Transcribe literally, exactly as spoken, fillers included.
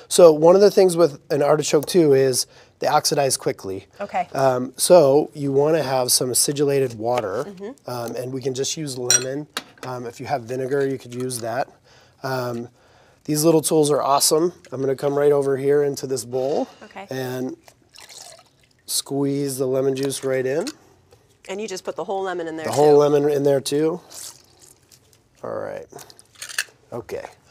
So one of the things with an artichoke too is they oxidize quickly. Okay. Um, so you want to have some acidulated water, Mm-hmm. um, and we can just use lemon. Um, if you have vinegar, you could use that. Um, these little tools are awesome. I'm going to come right over here into this bowl Okay. and squeeze the lemon juice right in. And you just put the whole lemon in there The too? whole lemon in there too. All right. Okay.